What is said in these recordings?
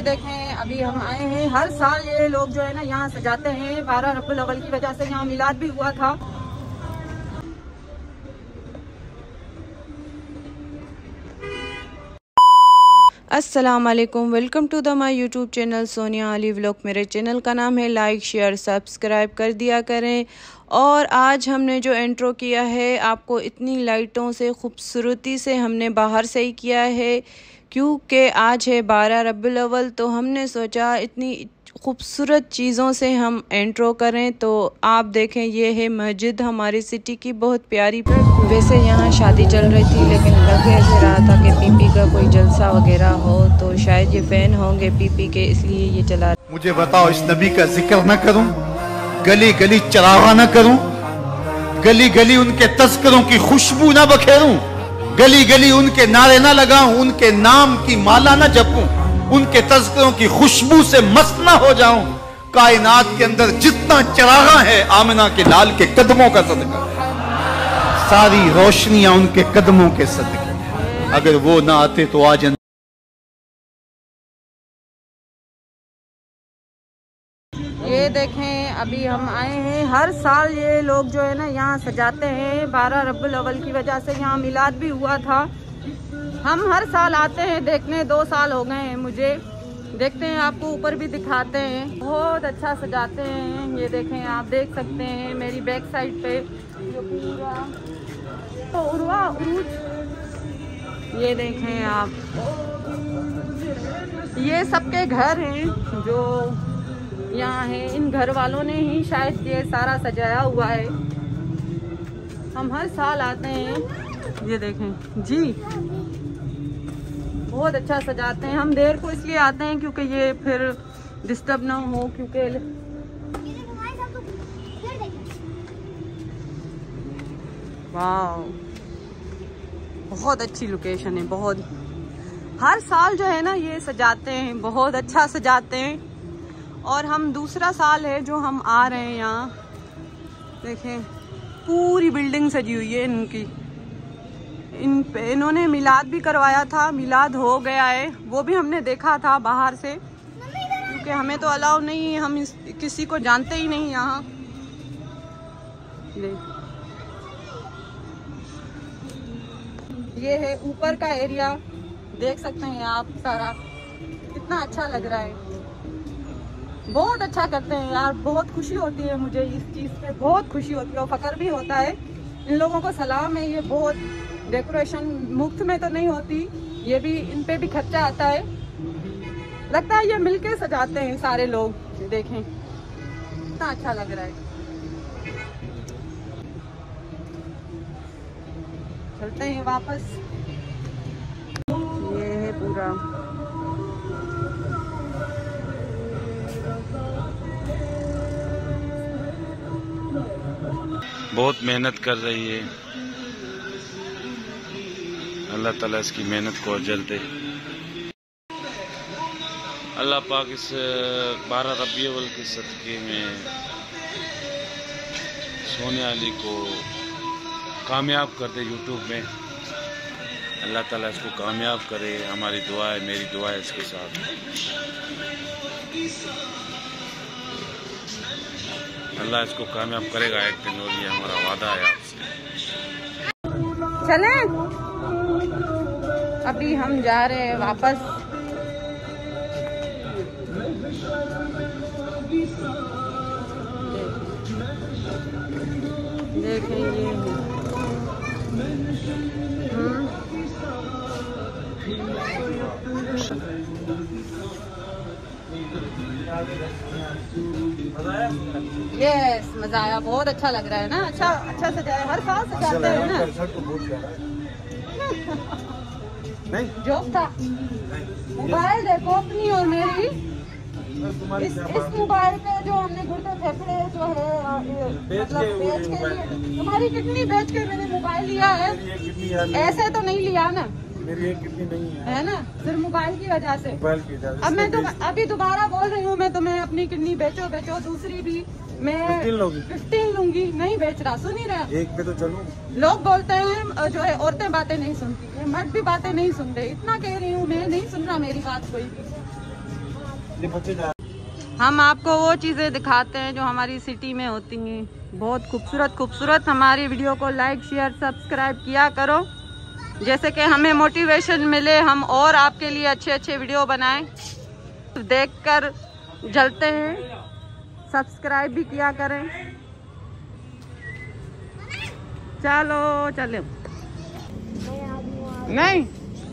देखें अभी हम आए हैं। हर साल ये लोग जो है ना यहाँ सजाते हैं। 12 रब्बुल अव्वल की वजह से यहाँ मिलाद भी हुआ था। अस्सलाम वालेकुम, welcome to the my YouTube channel Sonia Ali vlog. मेरे चैनल का नाम है, लाइक शेयर सब्सक्राइब कर दिया करें। और आज हमने जो इंट्रो किया है आपको इतनी लाइटों से खूबसूरती से हमने बाहर से ही किया है, क्योंकि आज है 12 रब्बुल अव्वल। तो हमने सोचा इतनी खूबसूरत चीज़ों से हम इंट्रो करें। तो आप देखें, ये है मस्जिद हमारी सिटी की, बहुत प्यारी। वैसे यहाँ शादी चल रही थी, लेकिन लग ऐसे रहा था कि पीपी का कोई जलसा वगैरह हो, तो शायद ये फैन होंगे पीपी के, इसलिए ये चला। मुझे बताओ, इस नबी का जिक्र न करूं, गली गली चरागा न करूं, गली गली उनके तस्करों की खुशबू न बखेरूं, गली गली उनके नारे न लगाऊं, उनके नाम की माला न जपूं, उनके तस्करों की खुशबू से मस्त न हो जाऊं। कायनात के अंदर जितना चरागा है आमिना के लाल के कदमों का सदका, सारी रोशनियां उनके कदमों के सदके। अगर वो ना आते तो आज ये देखें अभी हम आए हैं। हर साल ये लोग जो है ना यहाँ सजाते हैं। 12 रब्बुल अव्वल की वजह से यहाँ मिलाद भी हुआ था। हम हर साल आते हैं देखने। 2 साल हो गए हैं मुझे। देखते हैं, आपको ऊपर भी दिखाते हैं। बहुत अच्छा सजाते हैं। ये देखें, आप देख सकते हैं मेरी बैक साइड पे ये पूरा तो उरूज। ये देखें आप, ये सबके घर हैं जो यहाँ है। इन घर वालों ने ही शायद ये सारा सजाया हुआ है। हम हर साल आते हैं। ये देखें जी, बहुत अच्छा सजाते हैं। हम देर को इसलिए आते हैं क्योंकि ये फिर डिस्टर्ब ना हो, क्योंकि वाह बहुत अच्छी लोकेशन है। बहुत हर साल जो है ना ये सजाते हैं, बहुत अच्छा सजाते हैं। और हम दूसरा साल है जो हम आ रहे हैं यहाँ। देखें पूरी बिल्डिंग सजी हुई है इनकी। इन्होंने मिलाद भी करवाया था। मिलाद हो गया है, वो भी हमने देखा था बाहर से, क्योंकि हमें तो अलाउ नहीं है, हम किसी को जानते ही नहीं यहाँ। ये है ऊपर का एरिया, देख सकते हैं आप सारा, कितना अच्छा लग रहा है। बहुत अच्छा करते हैं यार, बहुत खुशी होती है मुझे इस चीज़ पे, बहुत खुशी होती है और फख्र भी होता है। इन लोगों को सलाम है। ये बहुत डेकोरेशन मुफ्त में तो नहीं होती, ये भी इन पे भी खर्चा आता है। लगता है ये मिलके सजाते हैं सारे लोग। देखें कितना अच्छा लग रहा है। चलते हैं वापस। ये है पूरा बहुत मेहनत कर रही है। अल्लाह ताला इसकी मेहनत को अजर दे। अल्लाह पाक इस 12 रबीउल अव्वल के सदक़े में सोनिया अली को कामयाब कर दे यूट्यूब में। अल्लाह ताला इसको कामयाब करे। हमारी दुआ है, मेरी दुआ है इसके साथ। अल्लाह इसको कामयाब करेगा एक दिन, और ये हमारा वादा है आपसे। चलें, अभी हम जा रहे हैं वापस। देखें ये यस, मजा आया। बहुत अच्छा लग रहा है ना। अच्छा सजाया, हर साल सजाते हैं ना। नहीं जोक था। मोबाइल देखो अपनी और मेरी। इस मोबाइल पे जो हमने गुर्दे फेफड़े जो है मतलब बेच के लिए, हमारी किडनी बेच के मैंने मोबाइल लिया है। ऐसे तो नहीं लिया ना, मेरी एक किडनी नहीं है ना, सिर्फ मोबाइल की वजह से। मोबाइल की वजह से। अब मैं तो अभी दोबारा बोल रही हूँ, मैं तुम्हें अपनी किडनी बेचो, दूसरी भी मैं 15 लूंगी। नहीं बेच रहा, सुन ही रहा। एक पे तो चलो। लोग बोलते हैं जो है औरतें बातें नहीं सुनती, मर्द भी बातें नहीं सुन रहे। इतना कह रही हूँ मैं, नहीं सुन रहा मेरी बात कोई भी। हम आपको वो चीज़ें दिखाते हैं जो हमारी सिटी में होती हैं, बहुत खूबसूरत खूबसूरत। हमारी वीडियो को लाइक शेयर सब्सक्राइब किया करो, जैसे कि हमें मोटिवेशन मिले, हम और आपके लिए अच्छे अच्छे वीडियो बनाएं। देखकर जलते हैं, सब्सक्राइब भी किया करें। चलो चलो नहीं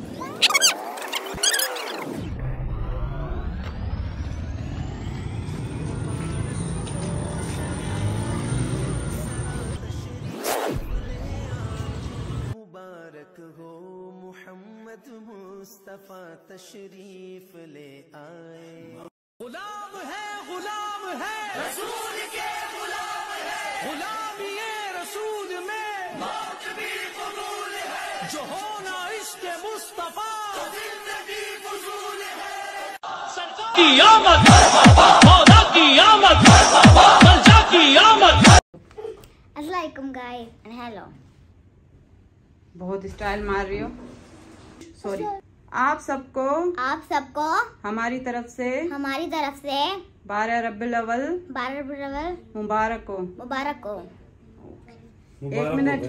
मुस्तफा तशरीफ ले आए। गुलाम है रसूल के, गुलाम है गुलामी रसूल में मौत भी कबूल है। जो होना इश्क मुस्तफा तो जिंदगी फजूल है। सरकार की आमद, मौला की आमद, मौला की आमद। अस्सलाम वालेकुम गाइस एंड हेलो। बहुत स्टाइल मार रही हो, सॉरी। आप सबको हमारी तरफ से 12 रब्बिल अव्वल मुबारक हो। एक मिनट,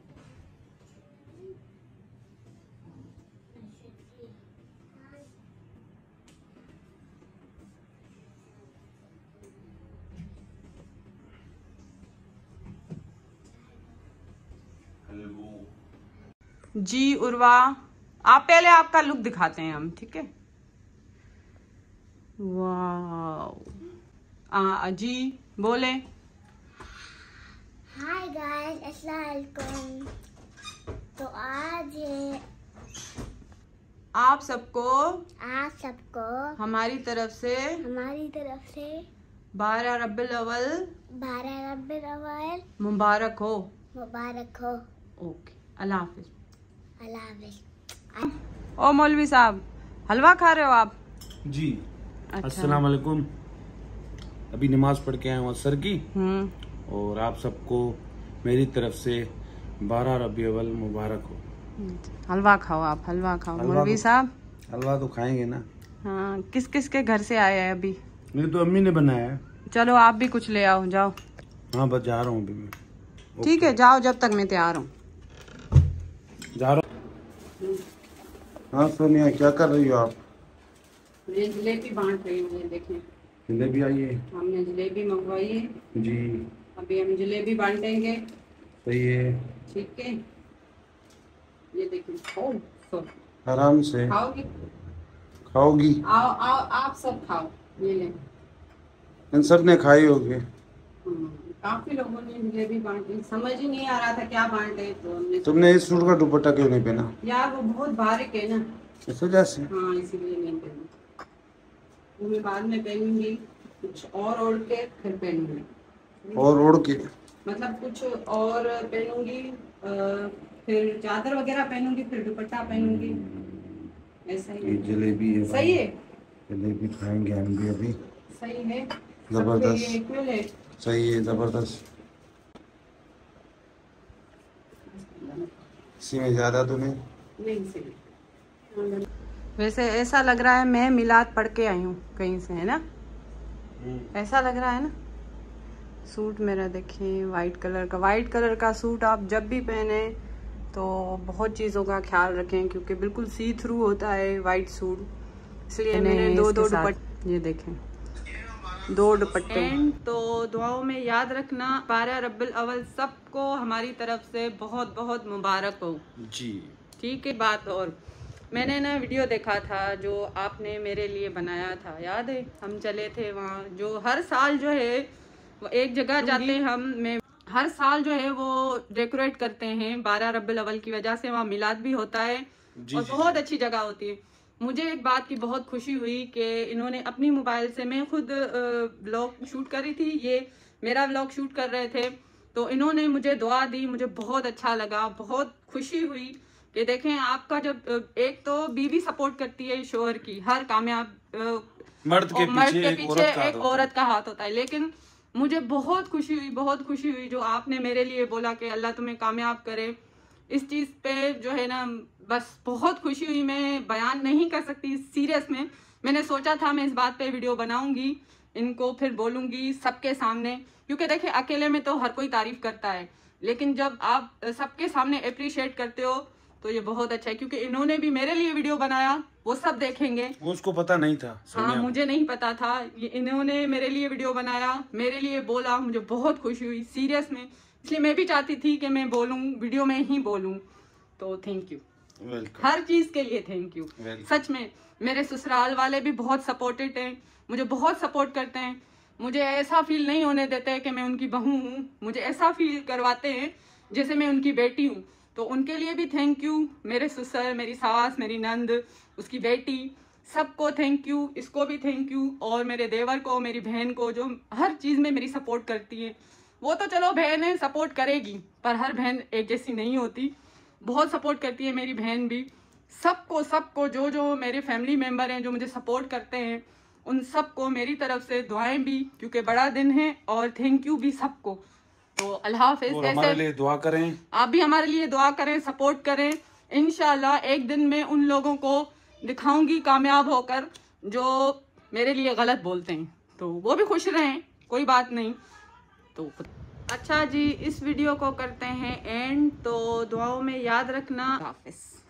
जी उर्वा, आप पहले आपका लुक दिखाते हैं हम, ठीक है। वाह जी बोले। हाय गाइस, अस्सलाम वालेकुम। तो आज आप सबको हमारी तरफ से 12 रब्बिल अव्वल मुबारक हो। ओके, अल्लाह हाफिज। ओ मौलवी साहब, हलवा खा रहे हो आप? जी। अच्छा। अस्सलाम वालेकुम। अभी नमाज पढ़ के आया हूँ असर की, और आप सबको मेरी तरफ से 12 रबीउल अव्वल मुबारक हो। हलवा खाओ, आप हलवा खाओ मौलवी साहब। हलवा तो खाएंगे ना। हाँ, किस किस के घर से आया है अभी? मेरी तो अम्मी ने बनाया है। चलो आप भी कुछ ले आओ, जाओ। हाँ बस जा रहा हूँ अभी मैं। ठीक है, जाओ, जब तक मैं तैयार हूँ। जा रहा हूँ। हाँ सोनिया, क्या कर रही हो आप? मैं जलेबी बांट रही हूँ, ये देखें। जलेबी आई है? हमने जलेबी मंगवाई है जी। अभी हम जलेबी बांटेंगे। सही है। ठीक है, ये देखें। आराम से खाओगी? आओ आओ, आप सब खाओ, ये लें। इन सब ने खाई होगी। काफी लोगों ने जलेबी बांटी, समझ ही नहीं आ रहा था क्या बांटे, तो हमने। तुमने इस सूट का दुपट्टा क्यों नहीं पहना? यार वो बहुत बारीक है ना, इस वजह से। हाँ इसीलिए नहीं पहनी। वो मैं बाद में पहनूंगी, कुछ और ओढ़ के फिर पहनूंगी। और ओढ़ के मतलब कुछ और पहनूंगी, फिर चादर वगैरह पहनूंगी, फिर दुपट्टा पहनूंगी, ऐसा ही। जलेबी है, सही है। जलेबी खाएंगे हम भी अभी। सही है, जबरदस्त। सही है, जबरदस्त। इसी में ज्यादा तो नहीं सही। वैसे ऐसा लग रहा है मैं मिलाद पढ़ के आई हूँ कहीं से, है ना? ऐसा लग रहा है ना। सूट मेरा देखिए, वाइट कलर का सूट। आप जब भी पहने तो बहुत चीज़ों का ख्याल रखें, क्योंकि बिल्कुल सी थ्रू होता है वाइट सूट, इसलिए मैंने दो दुपट्टे, ये देखें, 2 दुपट्टे। तो दुआओं में याद रखना, 12 रब्बिल अव्वल सबको हमारी तरफ से बहुत बहुत मुबारक हो जी। ठीक है। बात और, मैंने ना वीडियो देखा था जो आपने मेरे लिए बनाया था, याद है? हम चले थे वहाँ, जो हर साल जो है वो एक जगह जाते हैं हम, मैं हर साल जो है वो डेकोरेट करते हैं 12 रब्बिल अव्वल की वजह से, वहाँ मिलाद भी होता है और बहुत अच्छी जगह होती है। मुझे एक बात की बहुत खुशी हुई कि इन्होंने अपनी मोबाइल से, मैं खुद व्लॉग शूट कर रही थी, ये मेरा व्लॉग शूट कर रहे थे, तो इन्होंने मुझे दुआ दी, मुझे बहुत अच्छा लगा, बहुत खुशी हुई कि देखें आपका जब एक तो बीवी सपोर्ट करती है शोहर की, हर कामयाब मर्द के पीछे एक औरत का हाथ होता है, लेकिन मुझे बहुत खुशी हुई जो आपने मेरे लिए बोला कि अल्लाह तुम्हें कामयाब करे। इस चीज़ पे जो है ना, बस बहुत खुशी हुई, मैं बयान नहीं कर सकती सीरियस में, मैंने सोचा था मैं इस बात पे वीडियो बनाऊंगी, इनको फिर बोलूंगी सबके सामने, क्योंकि देखिए अकेले में तो हर कोई तारीफ करता है, लेकिन जब आप सबके सामने अप्रिशिएट करते हो तो ये बहुत अच्छा है। क्योंकि इन्होंने भी मेरे लिए वीडियो बनाया, वो सब देखेंगे। वो उसको पता नहीं था। हाँ, मुझे नहीं पता था। इन्होंने मेरे लिए वीडियो बनाया, मेरे लिए बोला, मुझे बहुत खुशी हुई सीरियस में। इसलिए मैं भी चाहती थी कि मैं बोलूं, वीडियो में ही बोलूं। तो थैंक यू, हर चीज के लिए थैंक यू। सच में मेरे ससुराल वाले भी बहुत सपोर्टेड हैं, मुझे बहुत सपोर्ट करते हैं। मुझे ऐसा फील नहीं होने देते कि मैं उनकी बहू हूँ, मुझे ऐसा फील करवाते हैं जैसे मैं उनकी बेटी हूँ। तो उनके लिए भी थैंक यू। मेरे ससुर, मेरी सास, मेरी नंद, उसकी बेटी, सबको थैंक यू। इसको भी थैंक यू। और मेरे देवर को, मेरी बहन को, जो हर चीज़ में मेरी सपोर्ट करती है। वो तो चलो बहन है, सपोर्ट करेगी, पर हर बहन एक जैसी नहीं होती। बहुत सपोर्ट करती है मेरी बहन भी। सबको जो जो मेरे फैमिली मेम्बर हैं जो मुझे सपोर्ट करते हैं, उन सबको मेरी तरफ से दुआएं भी, क्योंकि बड़ा दिन है। और थैंक यू भी सबको। तो अल्लाह हाफिज। हमारे लिए दुआ करें, आप भी हमारे लिए दुआ करें, सपोर्ट करें। इंशाल्लाह एक दिन मैं उन लोगों को दिखाऊंगी कामयाब होकर जो मेरे लिए गलत बोलते हैं, तो वो भी खुश रहें, कोई बात नहीं। तो अच्छा जी, इस वीडियो को करते हैं एंड। तो दुआओं में याद रखना। हाफिज।